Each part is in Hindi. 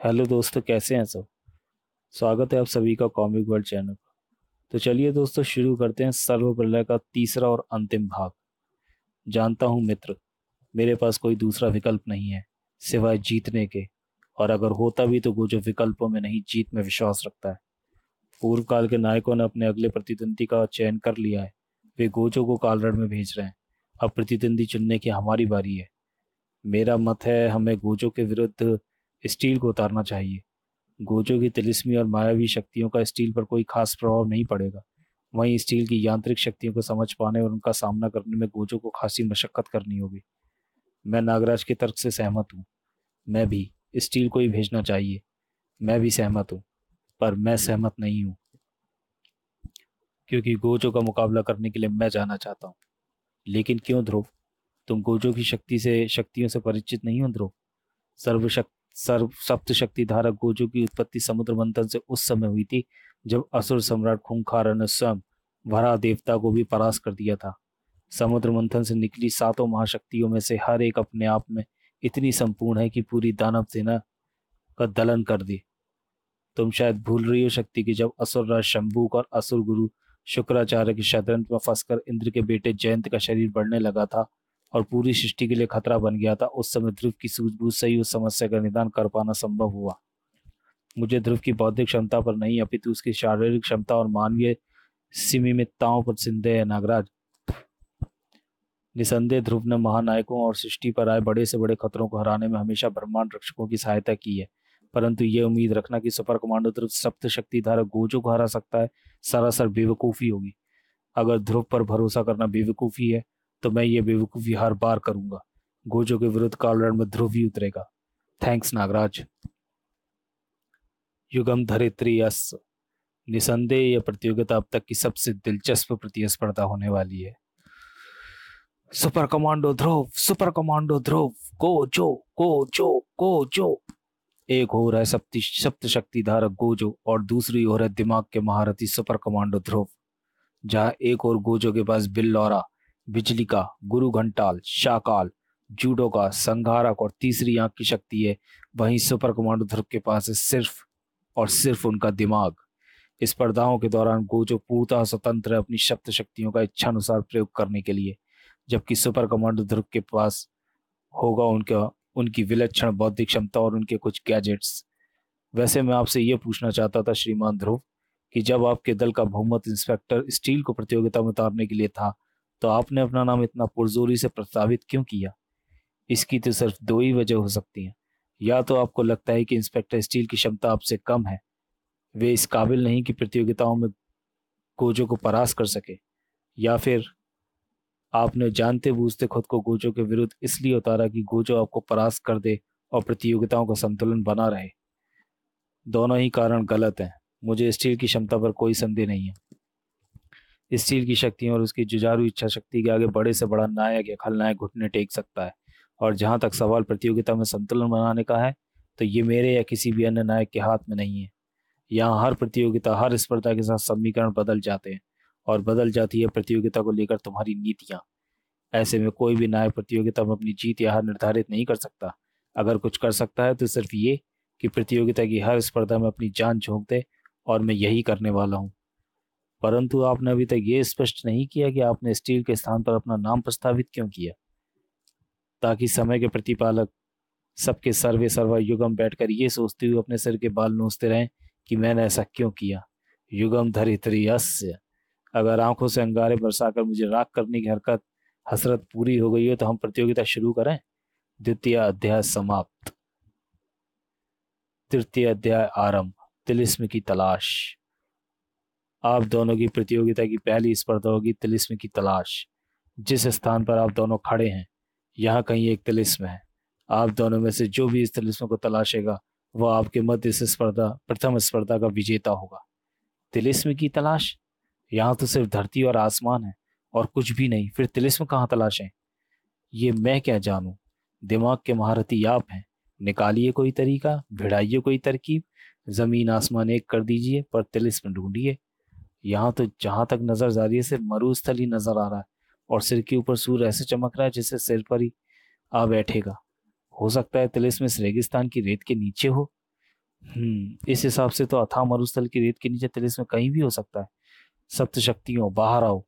हेलो दोस्तों, कैसे हैं सब। स्वागत है आप सभी का कॉमिक वर्ल्ड चैनल पर। तो चलिए दोस्तों, शुरू करते हैं सर्वप्रलय का तीसरा और अंतिम भाग। जानता हूँ मित्र, मेरे पास कोई दूसरा विकल्प नहीं है सिवाय जीतने के। और अगर होता भी तो वो जो विकल्पों में नहीं, जीत में विश्वास रखता है। पूर्व काल के नायकों ने अपने अगले प्रतिद्वंदी का चयन कर लिया है। वे गोजो को कालरड़ में भेज रहे हैं। अब प्रतिद्वंदी चुनने की हमारी बारी है। मेरा मत है, हमें गोजो के विरुद्ध स्टील को उतारना चाहिए। गोजो की तिलिस्मी और मायावी शक्तियों का स्टील पर कोई खास प्रभाव नहीं पड़ेगा। वहीं स्टील की यांत्रिक शक्तियों को समझ पाने और उनका सामना करने में गोजो को खासी मशक्कत करनी होगी। मैं नागराज के तर्क से सहमत हूँ। मैं भी स्टील को ही भेजना चाहिए। मैं भी सहमत हूँ, पर मैं सहमत नहीं हूँ, क्योंकि गोजो का मुकाबला करने के लिए मैं जाना चाहता हूँ। लेकिन क्यों ध्रुव? तुम गोजो की शक्तियों से परिचित नहीं हो ध्रुव? सर्व सप्त शक्ति धारक गोजो की उत्पत्ति समुद्र मंथन से उस समय हुई थी जब असुर सम्राट खूंखार ने स्वयं वराह देवता को भी परास्त कर दिया था। समुद्र मंथन से निकली सातों महाशक्तियों में से हर एक अपने आप में इतनी संपूर्ण है कि पूरी दानव सेना का दलन कर दी। तुम शायद भूल रही हो शक्ति की, जब असुर राज शंभूक और असुर गुरु शुक्राचार्य के षड्यंत्र में फंसकर इंद्र के बेटे जयंत का शरीर बढ़ने लगा था और पूरी सृष्टि के लिए खतरा बन गया था, उस समय ध्रुव की सूझबूझ से ही उस समस्या का निदान कर पाना संभव हुआ। मुझे ध्रुव की बौद्धिक क्षमता पर नहीं, अपितु उसकी शारीरिक क्षमता और मानवीय सीमितताओं पर संदेह है नागराज। निसंदेह ध्रुव ने महानायकों और सृष्टि पर आए बड़े से बड़े खतरों को हराने में हमेशा ब्रह्मांड रक्षकों की सहायता की है। परंतु ये उम्मीद रखना कि सुपर कमांडो ध्रुव सप्त शक्ति धारक गोजो को हरा सकता है, सरासर बेवकूफी होगी। अगर ध्रुव पर भरोसा करना बेवकूफी है, तो मैं ये बेवकूफी हर बार करूंगा। गोजो के विरुद्ध कालरण में ध्रुव ही उतरेगा। थैंक्स नागराज। युगम धरित्री यस। निसंदेह यह प्रतियोगिता अब तक की सबसे दिलचस्प प्रतिस्पर्धा होने वाली है। Super commando Dhruv, super commando Dhruv, Gojo, Gojo, Gojo. एक ओर है सप्त शक्ति धारक गोजो और दूसरी ओर है दिमाग के महारथी सुपर कमांडो ध्रुव। जहां एक और गोजो के पास बिल्लौरा, बिजली का, गुरु घंटाल, शाकाल, जूडो का, संघारक और तीसरी आंख की शक्ति है, वहीं सुपर कमांडो ध्रुव के पास है सिर्फ और सिर्फ उनका दिमाग। स्पर्धाओं के दौरान गोजो पूर्णतः स्वतंत्र है अपनी शब्द शक्तियों का इच्छानुसार प्रयोग करने के लिए, जबकि सुपर कमांडो ध्रुव के पास होगा उनका उनकी विलक्षण बौद्धिक क्षमता और उनके कुछ गैजेट्स। वैसे मैं आपसे यह पूछना चाहता था श्रीमान ध्रुव, कि जब आपके दल का बहुमत इंस्पेक्टर स्टील को प्रतियोगिता में उतारने के लिए था, तो आपने अपना नाम इतना पुरजोरी से प्रस्तावित क्यों किया? इसकी तो सिर्फ दो ही वजह हो सकती हैं। या तो आपको लगता है कि इंस्पेक्टर स्टील की क्षमता आपसे कम है, वे इस काबिल नहीं कि प्रतियोगिताओं में गोजो को परास्त कर सके, या फिर आपने जानते बूझते खुद को गोजो के विरुद्ध इसलिए उतारा कि गोजो आपको परास्त कर दे और प्रतियोगिताओं का संतुलन बना रहे। दोनों ही कारण गलत हैं। मुझे स्टील की क्षमता पर कोई संदेह नहीं है। स्टील की शक्तियों और उसकी जुझारू इच्छा शक्ति के आगे बड़े से बड़ा नायक या खलनायक घुटने टेक सकता है। और जहां तक सवाल प्रतियोगिता में संतुलन बनाने का है, तो ये मेरे या किसी भी अन्य नायक के हाथ में नहीं है। यहाँ हर प्रतियोगिता, हर स्पर्धा के साथ समीकरण बदल जाते हैं और बदल जाती है प्रतियोगिता को लेकर तुम्हारी नीतियां। ऐसे में कोई भी नायक प्रतियोगिता में अपनी जीत या हार निर्धारित नहीं कर सकता। अगर कुछ कर सकता है तो सिर्फ ये कि प्रतियोगिता की हर स्पर्धा में अपनी जान झोंक दे, और मैं यही करने वाला हूँ। परंतु आपने अभी तक ये स्पष्ट नहीं किया कि आपने स्टील के स्थान पर अपना नाम प्रस्तावित क्यों किया, ताकि समय के प्रतिपालक सबके सर्वे सर्वा युगम बैठकर ये सोचते हुए अपने सिर के बाल नोचते रहें कि मैंने ऐसा क्यों किया। युगम धरित्री यस्य। अगर आंखों से अंगारे बरसाकर मुझे राख करने की हसरत पूरी हो गई हो, तो हम प्रतियोगिता शुरू करें। द्वितीय अध्याय समाप्त। तृतीय अध्याय आरंभ। तिलिस्म की तलाश। आप दोनों की प्रतियोगिता की पहली स्पर्धा होगी तिलिस्म की तलाश। जिस स्थान पर आप दोनों खड़े हैं, यहाँ कहीं एक तिलिस्म है। आप दोनों में से जो भी इस तिलिस्म को तलाशेगा, वह आपके मध्य इस प्रथम स्पर्धा का विजेता होगा। तिलिस्म की तलाश? यहाँ तो सिर्फ धरती और आसमान है और कुछ भी नहीं, फिर तिलिस्म कहाँ तलाशें? ये मैं क्या जानूं। दिमाग के महारथी आप हैं। निकालिए कोई तरीका, भिड़ाइए कोई तरकीब। जमीन आसमान एक कर दीजिए, पर तिलिस्म ढूंढिए। यहाँ तो जहां तक नजर जा रही है सिर्फ मरुस्थल ही नजर आ रहा है, और सिर के ऊपर सूर्य ऐसे चमक रहा है जैसे सिर पर ही आ बैठेगा। हो सकता है तिलिस्म इस रेगिस्तान की रेत के नीचे हो। इस हिसाब से तो अथाह मरुस्थल की रेत के नीचे तिलिस्म कहीं भी हो सकता है। सप्त शक्तियों बाहर आओ।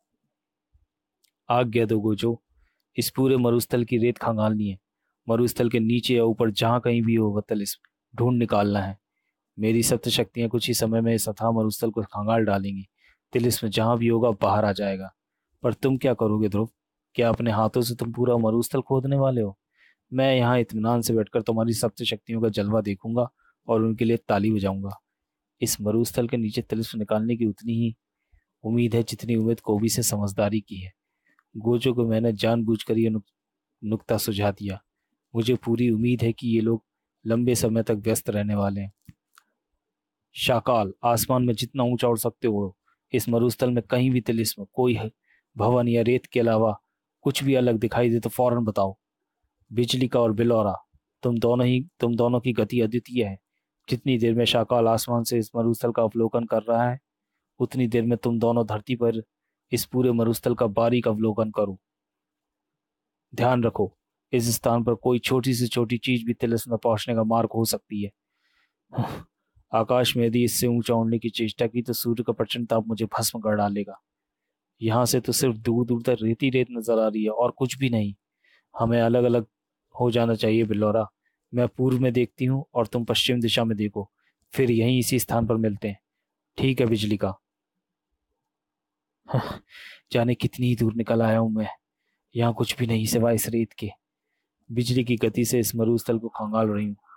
आज्ञा दो गोजो। इस पूरे मरुस्थल की रेत खंगालनी है। मरुस्थल के नीचे या ऊपर जहां कहीं भी हो वह तिलिस्म ढूंढ निकालना है। मेरी सप्त शक्तियां कुछ ही समय में इस अथाह मरुस्थल को खंगाल डालेंगी। तिलिस्म जहां भी होगा बाहर आ जाएगा। पर तुम क्या करोगे ध्रुव? क्या अपने हाथों से तुम पूरा मरुस्थल खोदने वाले हो? मैं यहाँ इत्मीनान से बैठकर तुम्हारी सप्त शक्तियों का जलवा देखूंगा और उनके लिए ताली बजाऊंगा। इस मरुस्थल के नीचे तिलिस्म निकालने की उतनी ही उम्मीद है जितनी उम्मीद कोबी से समझदारी की है। गोजो को मैंने जानबूझकर ये नुक्ता सुझा दिया। मुझे पूरी उम्मीद है कि ये लोग लंबे समय तक व्यस्त रहने वाले हैं। शाकाल, आसमान में जितना ऊंचा उड़ सकते हो। इस मरुस्थल में कहीं भी तिलिस्म कोई भवन या रेत के अलावा कुछ भी अलग दिखाई दे तो फौरन बताओ। बिजली का और बिलौरा, तुम दोनों की गति अद्वितीय है। जितनी देर में शाकाल आसमान से इस मरुस्थल का अवलोकन कर रहा है उतनी देर में तुम दोनों धरती पर इस पूरे मरुस्थल का बारीक अवलोकन करो। ध्यान रखो, इस स्थान पर कोई छोटी से छोटी चीज भी तिलिस्म में पहुंचने का मार्ग हो सकती है। आकाश में यदि इससे ऊंचा उड़ने की चेष्टा की तो सूर्य का प्रचंड ताप मुझे भस्म कर डालेगा। यहाँ से तो सिर्फ दूर दूर तक रेत ही रेत नजर आ रही है और कुछ भी नहीं। हमें अलग अलग हो जाना चाहिए बिल्लौरा। मैं पूर्व में देखती हूँ और तुम पश्चिम दिशा में देखो। फिर यहीं इसी स्थान पर मिलते हैं। ठीक है बिजली का। जाने कितनी ही दूर निकल आया हूं मैं। यहाँ कुछ भी नहीं सिवाय इस रेत के। बिजली की गति से इस मरुस्थल को खंगाल रही हूँ।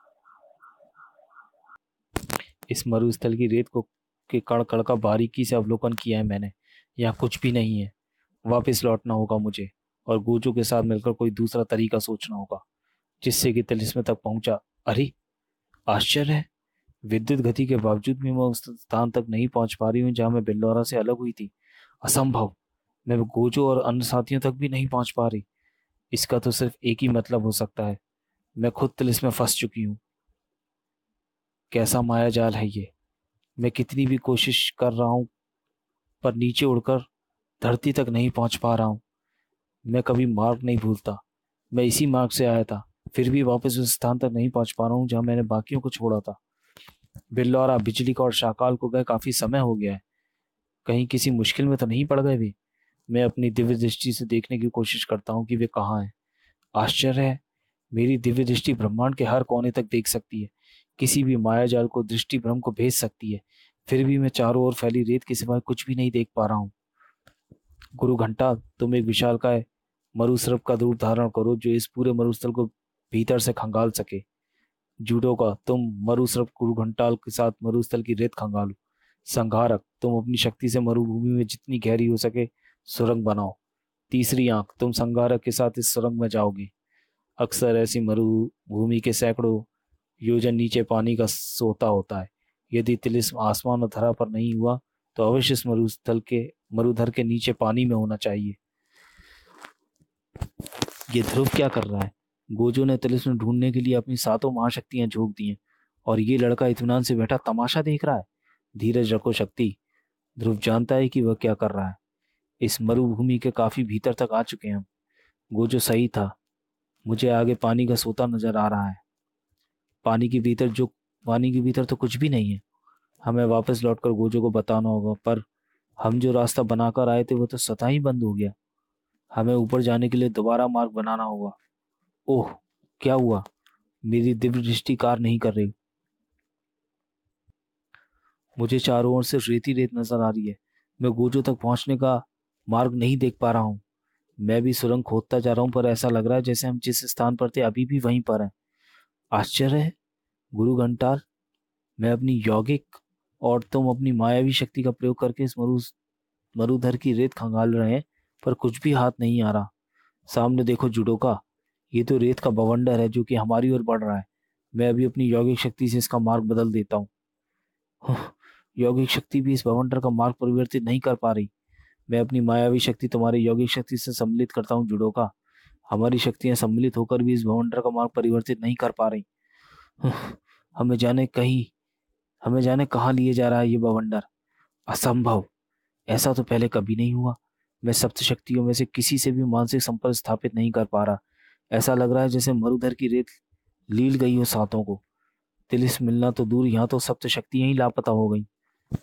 इस मरुस्थल की रेत को के कण कण का बारीकी से अवलोकन किया है मैंने। यहाँ कुछ भी नहीं है। वापस लौटना होगा मुझे और गोजो के साथ मिलकर कोई दूसरा तरीका सोचना होगा जिससे कि तिलिस्म तक पहुंचा। अरे, आश्चर्य है, विद्युत गति के बावजूद भी मैं उस स्थान तक नहीं पहुंच पा रही हूँ जहां मैं बिल्लौरा से अलग हुई थी। असंभव। मैं गोजो और अन्य साथियों तक भी नहीं पहुंच पा रही। इसका तो सिर्फ एक ही मतलब हो सकता है, मैं खुद तिलिस्म में फंस चुकी हूँ। कैसा माया जाल है ये। मैं कितनी भी कोशिश कर रहा हूँ पर नीचे उड़कर धरती तक नहीं पहुंच पा रहा हूँ। मैं कभी मार्ग नहीं भूलता। मैं इसी मार्ग से आया था, फिर भी वापस उस स्थान तक नहीं पहुंच पा रहा हूँ जहां मैंने बाकियों को छोड़ा था। बिल्लौरा, बिजली का और शाकाल को गए काफी समय हो गया है। कहीं किसी मुश्किल में तो नहीं पड़ गए वे? मैं अपनी दिव्य दृष्टि से देखने की कोशिश करता हूँ कि वे कहाँ हैं। आश्चर्य है, मेरी दिव्य दृष्टि ब्रह्मांड के हर कोने तक देख सकती है, किसी भी मायाजाल को दृष्टि भ्रम को भेज सकती है। फिर भी मैं चारों ओर फैली रेत के सिवाय कुछ भी नहीं देख पा रहा हूँ। गुरु घंटा, तुम एक विशालकाय मरुसर्प का रूप धारण करो जो इस पूरे मरुस्थल को भीतर से खंगाल सके। जूडो का, तुम मरुसर्प गुरु घंटाल के साथ मरुस्थल की रेत खंगालो। संहारक, तुम अपनी शक्ति से मरुभूमि में जितनी गहरी हो सके सुरंग बनाओ। तीसरी आंख, तुम संहारक के साथ इस सुरंग में जाओगे। अक्सर ऐसी मरुभूमि के सैकड़ों योजन नीचे पानी का सोता होता है। यदि तिलिस्म आसमान और धरा पर नहीं हुआ तो अवश्य इस मरुधर के नीचे पानी में होना चाहिए। ये ध्रुव क्या कर रहा है? गोजो ने तिलिस्म ढूंढने के लिए अपनी सातों महाशक्तियां झोंक दी हैं और ये लड़का इत्मीनान से बैठा तमाशा देख रहा है। धीरज रखो शक्ति। ध्रुव जानता है कि वह क्या कर रहा है। इस मरुभूमि के काफी भीतर तक आ चुके हैं हम। गोजो सही था, मुझे आगे पानी का सोता नजर आ रहा है। पानी के भीतर जो पानी के भीतर तो कुछ भी नहीं है। हमें वापस लौटकर गोजो को बताना होगा, पर हम जो रास्ता बनाकर आए थे वो तो स्वतः ही बंद हो गया। हमें ऊपर जाने के लिए दोबारा मार्ग बनाना होगा। ओह, क्या हुआ? मेरी दिव्य दृष्टि कार्य नहीं कर रही। मुझे चारों ओर सिर्फ रेत ही रेत नजर आ रही है। मैं गोजो तक पहुंचने का मार्ग नहीं देख पा रहा हूँ। मैं भी सुरंग खोदता जा रहा हूँ पर ऐसा लग रहा है जैसे हम जिस स्थान पर थे अभी भी वहीं पर हैं। आश्चर्य है, गुरु घंटाल, मैं अपनी यौगिक और तुम अपनी मायावी शक्ति का प्रयोग करके इस मरुधर की रेत खंगाल रहे हैं पर कुछ भी हाथ नहीं आ रहा। सामने देखो जुडोका, ये तो रेत का बवंडर है जो कि हमारी ओर बढ़ रहा है। मैं अभी अपनी यौगिक शक्ति से इसका मार्ग बदल देता हूँ। यौगिक शक्ति भी इस बवंडर का मार्ग परिवर्तित नहीं कर पा रही। मैं अपनी मायावी शक्ति तुम्हारी यौगिक शक्ति से सम्मिलित करता हूँ जुडोका। हमारी शक्तियां सम्मिलित होकर भी इस बवंडर का मार्ग परिवर्तित नहीं कर पा रही। हमें जाने कहीं हमें जाने कहाँ लिए जा रहा है ये बवंडर। असंभव, ऐसा तो पहले कभी नहीं हुआ। मैं सप्त शक्तियों में से किसी से भी मानसिक संपर्क स्थापित नहीं कर पा रहा। ऐसा लग रहा है जैसे मरुधर की रेत लील गई हो सातों को। तिलिस्म मिलना तो दूर, यहाँ तो सप्त शक्तियां ही लापता हो गई।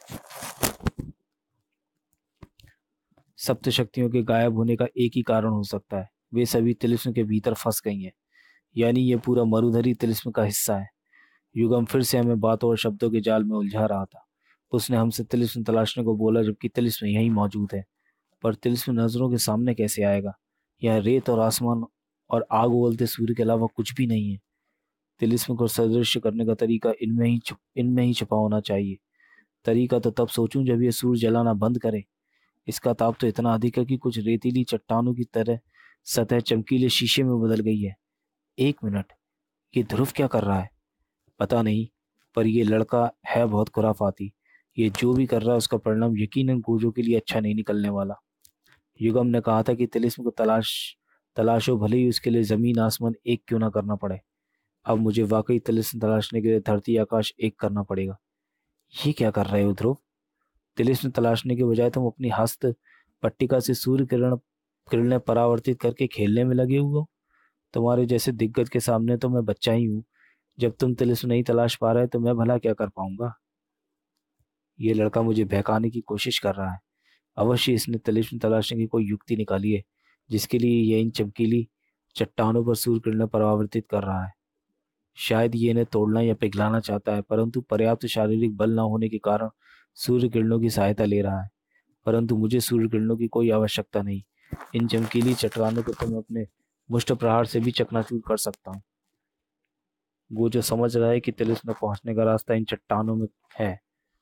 सप्त शक्तियों के गायब होने का एक ही कारण हो सकता है, वे सभी तिलिस्म के भीतर फंस गई हैं। यानी ये पूरा मरुधर तिलिस्म का हिस्सा है। युगम फिर से हमें बातों और शब्दों के जाल में उलझा रहा था। उसने हमसे तिलिस्म तलाशने को बोला, जबकि तिलिस्म यहीं मौजूद है। पर तिलिस्म नजरों के सामने कैसे आएगा? यह रेत और आसमान और आग उगलते सूर्य के अलावा कुछ भी नहीं है। तिलिस्म को सदृश्य करने का तरीका इनमें ही छुपा होना चाहिए। तरीका तो तब सोचूं जब ये सूर्य जलाना बंद करे। इसका ताप तो इतना अधिक है कि कुछ रेतीली चट्टानों की तरह सतह चमकीले शीशे में बदल गई है। एक मिनट, ये ध्रुव क्या कर रहा है? पता नहीं, पर ये लड़का है बहुत खुराफाती। ये जो भी कर रहा है उसका परिणाम यकीनन गोजो के लिए अच्छा नहीं निकलने वाला। युगम ने कहा था कि तिलिस्म को तलाशो, भले ही उसके लिए जमीन आसमान एक क्यों ना करना पड़े। अब मुझे वाकई तिलिस्म तलाशने के लिए धरती आकाश एक करना पड़ेगा। ये क्या कर रहे हो ध्रुव? तिलिस्म तलाशने के बजाय तुम अपनी हस्त पट्टिका से सूर्य किरणें परावर्तित करके खेलने में लगे हुए हो। तुम्हारे जैसे दिग्गज के सामने तो मैं बच्चा ही हूँ। जब तुम तिलिस्म नहीं तलाश पा रहे तो मैं भला क्या कर पाऊंगा? ये लड़का मुझे बहकाने की कोशिश कर रहा है। अवश्य इसने तिलिस्म तलाशने की कोई युक्ति निकाली है, जिसके लिए ये इन चमकीली चट्टानों पर सूर्य किरणें परावर्तित कर रहा है। शायद ये इन्हें तोड़ना या पिघलाना चाहता है, परंतु पर्याप्त शारीरिक बल न होने के कारण सूर्य किरणों की सहायता ले रहा है। परंतु मुझे सूर्य किरणों की कोई आवश्यकता नहीं। इन चमकीली चट्टानों को तो मैं अपने मुष्ट प्रहार से भी चकनाचूर कर सकता हूँ। वो जो समझ रहा है कि तिलिस्म में पहुंचने का रास्ता इन चट्टानों में है।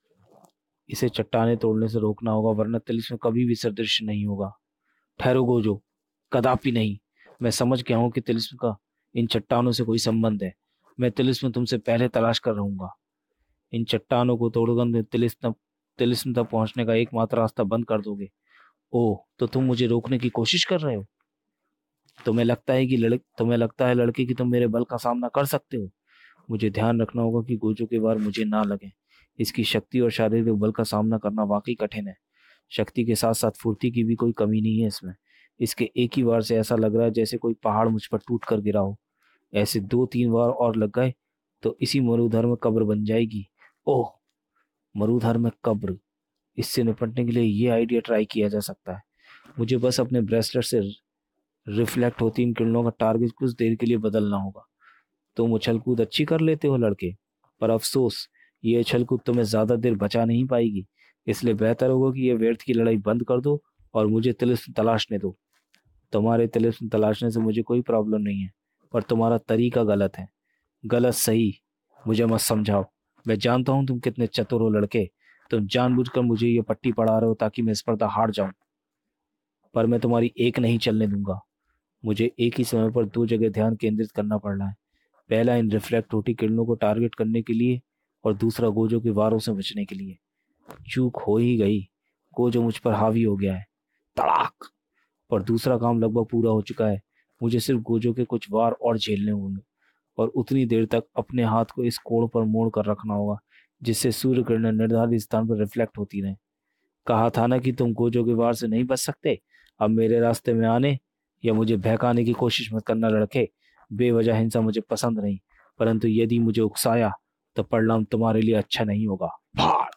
इसे चट्टाने तोड़ने से रोकना होगा, वरना तिलिस्म कभी भी सदृश नहीं होगा। ठहरो गोजो, कदापि नहीं। मैं समझ गया हूं कि तिलिस्म का इन चट्टानों से कोई संबंध है। मैं तिलिस्म तुमसे पहले तलाश कर रहूंगा। इन चट्टानों को तोड़कर तुम तिलिस्म तक पहुंचने का एकमात्र रास्ता बंद कर दोगे। ओह, तो तुम मुझे रोकने की कोशिश कर रहे हो? तुम्हें लगता है लड़के कि तुम मेरे बल का सामना कर सकते हो? मुझे ध्यान रखना होगा कि गोजो के वार मुझे ना लगे। इसकी शक्ति और शारीरिक बल का सामना करना वाकई कठिन है। शक्ति के साथ साथ फुर्ती की भी कोई कमी नहीं है इसमें। इसके एक ही वार से ऐसा लग रहा है जैसे कोई पहाड़ मुझ पर टूट कर गिरा हो। ऐसे 2-3 वार और लग गए तो इसी मरुधर में कब्र बन जाएगी। ओह, मरुधर में कब्र! इससे निपटने के लिए ये आइडिया ट्राई किया जा सकता है। मुझे बस अपने ब्रेसलेट से रिफ्लेक्ट होती इन किरणों का टारगेट कुछ देर के लिए बदलना होगा। तुम उछल कूद अच्छी कर लेते हो लड़के, पर अफसोस ये उछल कूद तुम्हें ज्यादा देर बचा नहीं पाएगी। इसलिए बेहतर होगा कि ये व्यर्थ की लड़ाई बंद कर दो और मुझे तिलिस्म तलाशने दो। तुम्हारे तिलिस्म तलाशने से मुझे कोई प्रॉब्लम नहीं है, पर तुम्हारा तरीका गलत है। गलत सही, मुझे मत समझाओ। मैं जानता हूं तुम कितने चतुर हो लड़के। तुम जानबूझकर मुझे ये पट्टी पढ़ा रहे हो ताकि मैं स्पर्धा हार जाऊं, पर मैं तुम्हारी एक नहीं चलने दूंगा। मुझे एक ही समय पर 2 जगह ध्यान केंद्रित करना पड़ रहा है। पहला इन रिफ्लेक्ट होती किरणों को टारगेट करने के लिए, और दूसरा गोजो के वारों से बचने के लिए। चूक हो ही गई, गोजो मुझ पर हावी हो गया है। तड़ाक! पर दूसरा काम लगभग पूरा हो चुका है। मुझे सिर्फ गोजो के कुछ वार और झेलने होंगे, और उतनी देर तक अपने हाथ को इस कोण पर मोड़ कर रखना होगा जिससे सूर्य किरणें निर्धारित स्थान पर रिफ्लेक्ट होती रहें। कहा था ना कि तुम गोजो के वार से नहीं बच सकते। अब मेरे रास्ते में आने या मुझे बहकाने की कोशिश मत करना लड़के। बेवजह हिंसा मुझे पसंद नहीं, परंतु यदि मुझे उकसाया तो परिणाम तुम्हारे लिए अच्छा नहीं होगा। फाड़!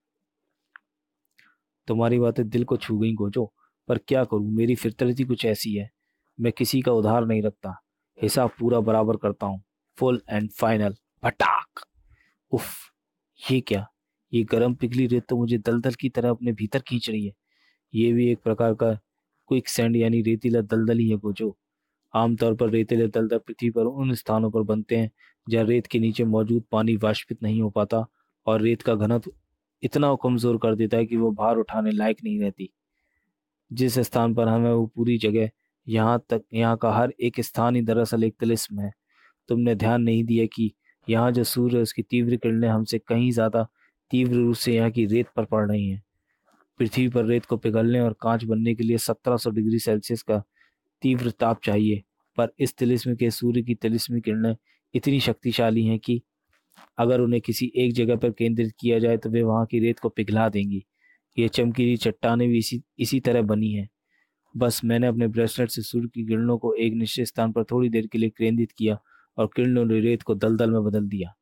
तुम्हारी बातें दिल को छू गई गोजो, पर क्या करूं, मेरी फितरत ही कुछ ऐसी है। मैं किसी का उधार नहीं रखता, हिसाब पूरा बराबर करता हूँ। Full and final. फटाक! उफ! ये क्या? ये गर्म पिघली रेत तो मुझे दलदल की तरह अपने भीतर खींच रही है। ये भी एक प्रकार का क्विक सैंड यानी रेतीला दलदल ही है गोजो। आमतौर पर रेतीले दलदल पृथ्वी पर उन स्थानों पर बनते हैं जहाँ रेत के नीचे मौजूद पानी वाष्पित नहीं हो पाता और रेत का घनत्व इतना कमजोर कर देता है कि वो भार उठाने लायक नहीं रहती। जिस स्थान पर हमें वो पूरी जगह, यहाँ का हर एक स्थान ही दरअसल एक तिलिस्म है। तुमने ध्यान नहीं दिया कि यहाँ जो सूर्य है उसकी तीव्र किरणें हमसे कहीं ज्यादा तीव्र रूप से यहाँ की रेत पर पड़ रही हैं। पृथ्वी पर रेत को पिघलने और कांच बनने के लिए 1700 डिग्री सेल्सियस का तीव्र ताप चाहिए, पर इस तिलिस्म के सूर्य की तिलिस्मी किरणें इतनी शक्तिशाली हैं कि अगर उन्हें किसी एक जगह पर केंद्रित किया जाए तो वे वहां की रेत को पिघला देंगी। ये चमकीली चट्टानें भी इसी तरह बनी हैं। बस मैंने अपने ब्रेसलेट से सूर्य की किरणों को एक निश्चित स्थान पर थोड़ी देर के लिए केंद्रित किया और किरणों ने रेत को दलदल में बदल दिया।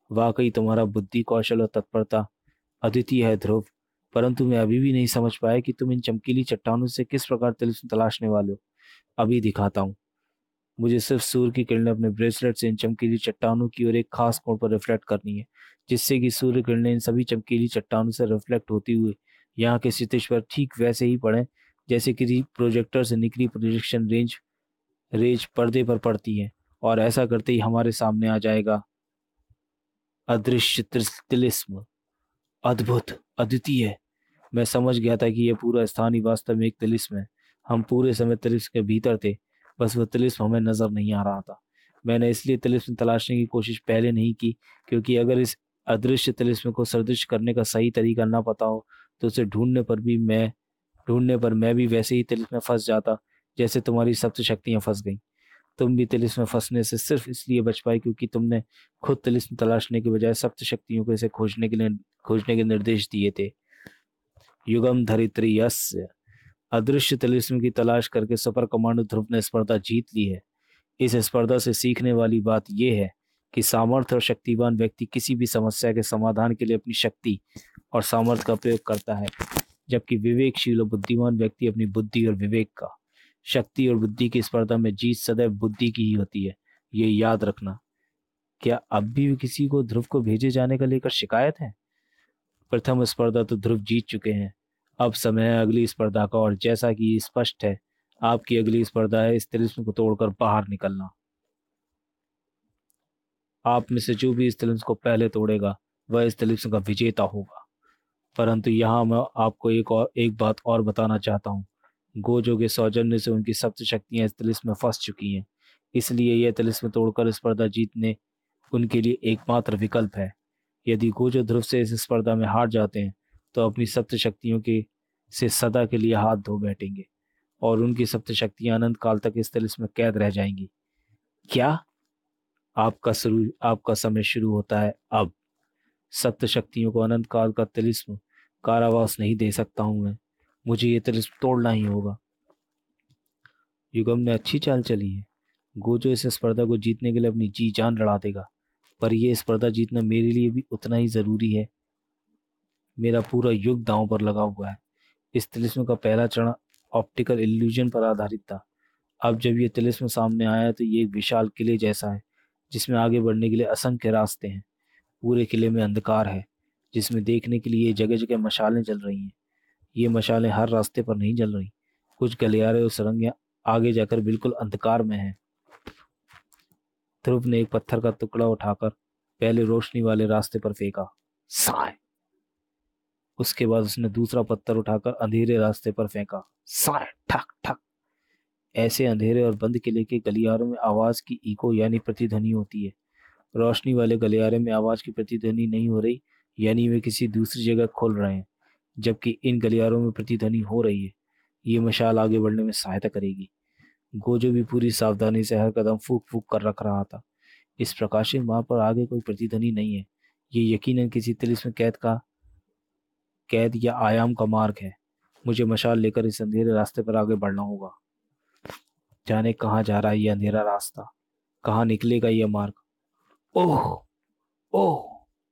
वाकई तुम्हारा बुद्धि कौशल और तत्परता अद्वितीय है ध्रुव, परंतु मैं अभी भी नहीं समझ पाया कि तुम इन चमकीली चट्टानों से किस प्रकार तिलिस्म तलाशने वाले हो। अभी दिखाता हूँ। मुझे सिर्फ सूर्य की किरणें अपने ब्रेसलेट से इन चमकीली चट्टानों की ओर एक खास कोण पर रिफ्लेक्ट करनी है, जिससे कि सूर्य किरणें इन सभी चमकीली चट्टानों से रिफ्लेक्ट होती हुई यहाँ के क्षितिज पर ठीक वैसे ही पड़े जैसे कि प्रोजेक्टर से निकली प्रोजेक्शन रेंज रेज पर्दे पर पड़ती है। और ऐसा करते ही हमारे सामने आ जाएगा अदृश्य तिलिस्म। अद्भुत, अद्वितीय। मैं समझ गया था कि यह पूरा स्थान ही वास्तव में एक तिलिस्म है। हम पूरे समय तिलिस्म के भीतर थे, बस वह तिलिस्म हमें नजर नहीं आ रहा था। मैंने इसलिए तिलिस्म तलाशने की कोशिश पहले नहीं की, क्योंकि अगर इस अदृश्य तिलिस्म को सदृश करने का सही तरीका ना पता हो तो उसे ढूंढने पर मैं भी वैसे ही तिलिस्म में फंस जाता जैसे तुम्हारी सप्त शक्तियां फंस गईं। तुम भी तिलिस्म में फंसने से सिर्फ इसलिए बच पाई क्योंकि तुमने खुद तिलिस्म तलाशने के बजाय सप्त शक्तियों को इसे खोजने के निर्देश दिए थे। युगम धरित्री यस्य। अदृश्य तिलिस्म की तलाश करके सुपर कमांडो ध्रुव ने स्पर्धा जीत ली है। इस स्पर्धा से सीखने वाली बात यह है कि सामर्थ्य और शक्तिवान व्यक्ति किसी भी समस्या के समाधान के लिए अपनी शक्ति और सामर्थ्य का प्रयोग करता है, जबकि विवेकशील और बुद्धिमान व्यक्ति अपनी बुद्धि और विवेक का। शक्ति और बुद्धि की स्पर्धा में जीत सदैव बुद्धि की ही होती है, ये याद रखना। क्या अब भी किसी को ध्रुव को भेजे जाने का लेकर शिकायत है? प्रथम स्पर्धा तो ध्रुव जीत चुके हैं। अब समय है अगली स्पर्धा का, और जैसा कि ये स्पष्ट है, आपकी अगली स्पर्धा है इस तिलिस्म को तोड़कर बाहर निकलना। आप में से जो भी इस तिलिस्म को पहले तोड़ेगा वह इस तिलिस्म का विजेता होगा। परंतु यहाँ मैं आपको एक बात और बताना चाहता हूँ। गोजो के सौजन्य से उनकी सप्त शक्तियां इस तिलिस्म में फंस चुकी हैं, इसलिए यह तिलिस्म तोड़कर स्पर्धा जीतने उनके लिए एकमात्र विकल्प है। यदि गोजो ध्रुव से इस स्पर्धा में हार जाते हैं तो अपनी सप्त शक्तियों के से सदा के लिए हाथ धो बैठेंगे और उनकी सप्त शक्तियां अनंत काल तक इस तिलिस्म में कैद रह जाएंगी। क्या? आपका समय शुरू होता है अब। सप्त शक्तियों को अनंत काल का तिलिस्म कारावास नहीं दे सकता हूं मैं। मुझे ये तिलिस्म तोड़ना ही होगा। युगम ने अच्छी चाल चली है। गोजो इस स्पर्धा को जीतने के लिए अपनी जी जान लड़ा देगा, पर यह स्पर्धा जीतना मेरे लिए भी उतना ही जरूरी है। मेरा पूरा युग दांव पर लगा हुआ है। इस तिलिस्म का पहला चरण ऑप्टिकल इल्यूजन पर आधारित था। अब जब ये तिलिस्म सामने आया तो ये एक विशाल किले जैसा है, जिसमें आगे बढ़ने के लिए असंख्य रास्ते हैं। पूरे किले में अंधकार है, जिसमें देखने के लिए जगह जगह मशालें जल रही हैं। ये मशालें हर रास्ते पर नहीं जल रही। कुछ गलियारे और सुरंगें आगे जाकर बिल्कुल अंधकार में हैं। ध्रुव ने एक पत्थर का टुकड़ा उठाकर पहले रोशनी वाले रास्ते पर फेंका। साय। उसके बाद उसने दूसरा पत्थर उठाकर अंधेरे रास्ते पर फेंका। साय। ठक ठक। ऐसे अंधेरे और बंद किले के गलियारों में आवाज की इको यानी प्रतिध्वनि होती है। रोशनी वाले गलियारे में आवाज की प्रतिध्वनि नहीं हो रही, यानी वे किसी दूसरी जगह खोल रहे हैं, जबकि इन गलियारों में प्रतिध्वनि हो रही है। ये मशाल आगे बढ़ने में सहायता करेगी। गोजो भी पूरी सावधानी से हर कदम फूक फूक कर रख रहा था। इस प्रकाशित मार्ग पर आगे कोई प्रतिध्वनि नहीं है। ये यकीनन किसी तिलिस्म कैद या आयाम का मार्ग है। मुझे मशाल लेकर इस अंधेरे रास्ते पर आगे बढ़ना होगा। जाने कहाँ जा रहा है ये अंधेरा रास्ता, कहाँ निकलेगा ये मार्ग। ओह, ओह,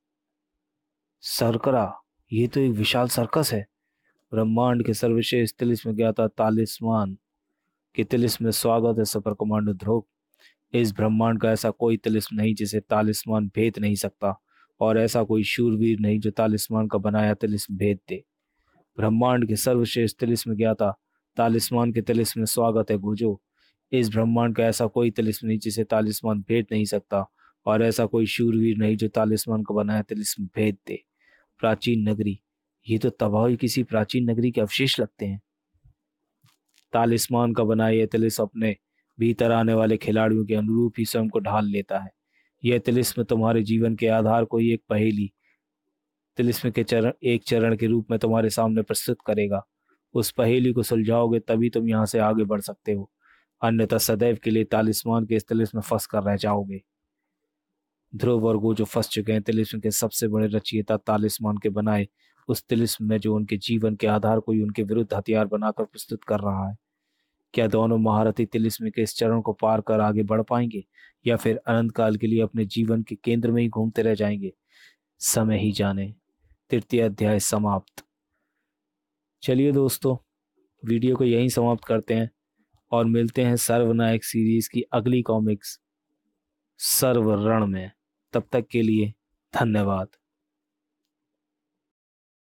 सरकरा, ये तो एक विशाल सर्कस है। ब्रह्मांड के सर्वश्रेष्ठ तिलिस्म ज्ञाता तालिस्मान के तिलिस्म में स्वागत है सुपर कमांडो ध्रुव। इस ब्रह्मांड का ऐसा कोई तिलिस्म नहीं जिसे तालिस्मान भेद नहीं सकता, और ऐसा कोई शूरवीर नहीं जो तालिस्मान का बनाया तिलिस्म भेद दे। ब्रह्मांड के सर्वश्रेष्ठ तिलिस्म ज्ञाता तालिस्मान के तिलिस्म में स्वागत है गोजो। इस ब्रह्मांड का ऐसा कोई तिलिस्म नहीं जिसे तालिस्मान भेद नहीं सकता, और ऐसा कोई शूरवीर नहीं जो तालिस्मान का बनाया तिलिस्म भेद दे। प्राचीन नगरी, ये तो तबाही किसी प्राचीन नगरी के अवशेष लगते हैं। तालिस्मान का बनाया यह तिलिस्म अपने भीतर आने वाले खिलाड़ियों के अनुरूप ही स्वयं को ढाल लेता है। यह तिलिस्म तुम्हारे जीवन के आधार को ही एक पहेली तिलिस्म के एक चरण के रूप में तुम्हारे सामने प्रस्तुत करेगा। उस पहेली को सुलझाओगे तभी तुम यहाँ से आगे बढ़ सकते हो, अन्यथा सदैव के लिए तालिस्मान के इस तिलिस्म में फंस कर रह जाओगे। ध्रुव और गोजो फंस चुके हैं तिलिस्म के सबसे बड़े रचयिता तालिस्मान के बनाए उस तिलिस्म में, जो उनके जीवन के आधार को ही उनके विरुद्ध हथियार बनाकर प्रस्तुत कर रहा है। क्या दोनों महारथी तिलिस्मी के इस चरण को पार कर आगे बढ़ पाएंगे या फिर अनंत काल के लिए अपने जीवन के केंद्र में ही घूमते रह जाएंगे? समय ही जाने। तृतीय अध्याय समाप्त। चलिए दोस्तों, वीडियो को यहीं समाप्त करते हैं और मिलते हैं सर्वनायक सीरीज की अगली कॉमिक्स सर्वरण में। तब तक के लिए धन्यवाद।